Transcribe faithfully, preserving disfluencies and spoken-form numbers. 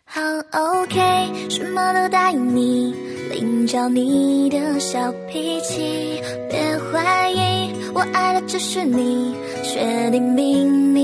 好 OK， 什么都答应你，领教你的小脾气，别怀疑，我爱的只是你，确定明